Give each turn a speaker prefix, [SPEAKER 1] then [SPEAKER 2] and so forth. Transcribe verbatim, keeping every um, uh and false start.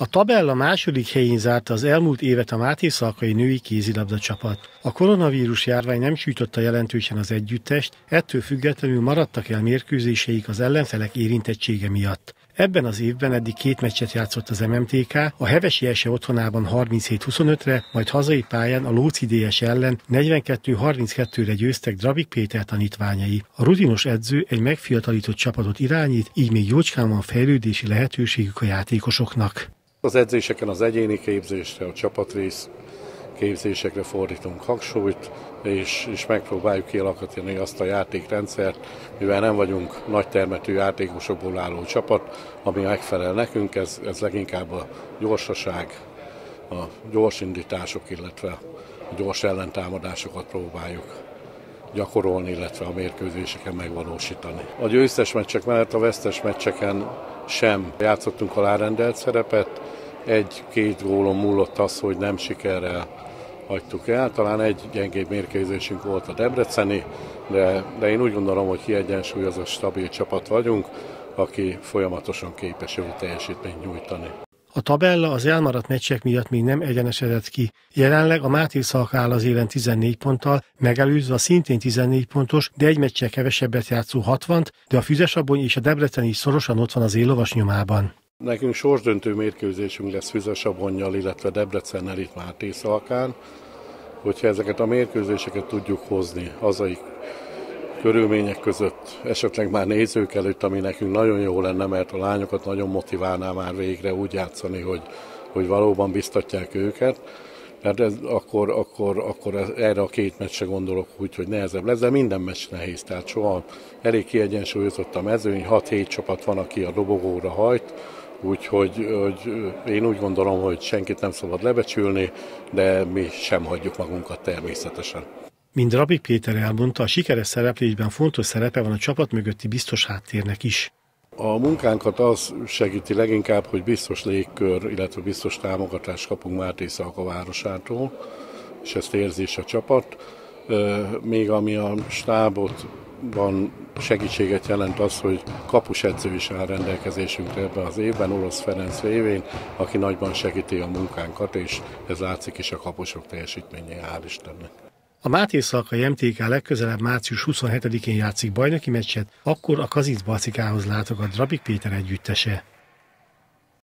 [SPEAKER 1] A tabella második helyén zárta az elmúlt évet a Mátészalkai női kézilabda csapat. A koronavírus járvány nem sújtotta jelentősen az együttest, ettől függetlenül maradtak el mérkőzéseik az ellenfelek érintettsége miatt. Ebben az évben eddig két meccset játszott az em em té ká, a Hevesi Ese otthonában harminchét huszonötre, majd hazai pályán a Lóczi dé es ellen negyvenkettő harminckettőre győztek Drabik Péter tanítványai. A rutinos edző egy megfiatalított csapatot irányít, így még jócskán van fejlődési lehetőségük a játékosoknak.
[SPEAKER 2] Az edzéseken az egyéni képzésre, a csapatrész képzésekre fordítunk hangsúlyt, és, és megpróbáljuk kialakítani azt a játékrendszert, mivel nem vagyunk nagy termetű játékosokból álló csapat, ami megfelel nekünk, ez, ez leginkább a gyorsaság, a gyors indítások, illetve a gyors ellentámadásokat próbáljuk gyakorolni, illetve a mérkőzéseken megvalósítani. A győztes meccsek mellett a vesztes meccseken sem játszottunk alárendelt szerepet, egy-két gólon múlott az, hogy nem sikerrel hagytuk el. Talán egy gyengébb mérkőzésünk volt a debreceni, de, de én úgy gondolom, hogy kiegyensúlyozott, stabil csapat vagyunk, aki folyamatosan képes jó teljesítményt nyújtani.
[SPEAKER 1] A tabella az elmaradt meccsek miatt még nem egyenesedett ki. Jelenleg a Mátészalka áll az élen tizennégy ponttal, megelőzve a szintén tizennégy pontos, de egy meccsel kevesebbet játszó hatvant, de a Füzesabony és a Debrecen is szorosan ott van az élovas nyomában.
[SPEAKER 2] Nekünk sorsdöntő mérkőzésünk lesz Füzesabonnyal, illetve Debrecennel itt Mátészalkán. Hogyha ezeket a mérkőzéseket tudjuk hozni hazai körülmények között, esetleg már nézők előtt, ami nekünk nagyon jó lenne, mert a lányokat nagyon motiválná már végre úgy játszani, hogy, hogy valóban biztatják őket. Mert ez, akkor, akkor, akkor erre a két meccsre gondolok úgy, hogy nehezebb lesz, de minden meccs nehéz, tehát soha elég kiegyensúlyozott a mezőny, hat-hét csapat van, aki a dobogóra hajt, úgyhogy hogy én úgy gondolom, hogy senkit nem szabad lebecsülni, de mi sem hagyjuk magunkat természetesen.
[SPEAKER 1] Mint Drabik Péter elmondta, a sikeres szereplésben fontos szerepe van a csapat mögötti biztos háttérnek is.
[SPEAKER 2] A munkánkat az segíti leginkább, hogy biztos légkör, illetve biztos támogatást kapunk Mátészalka városától, és ezt érzi is a csapat. Még ami a stábotban segítséget jelent az, hogy kapusedző is áll rendelkezésünkre ebben az évben, Orosz Ferenc révén, aki nagyban segíti a munkánkat, és ez látszik is a kapusok teljesítményén, hál' Istennek.
[SPEAKER 1] A Mátészalkai em té ká legközelebb március huszonhetedikén játszik bajnoki meccset, akkor a Kazincbarcikához látogat Drabik Péter együttese.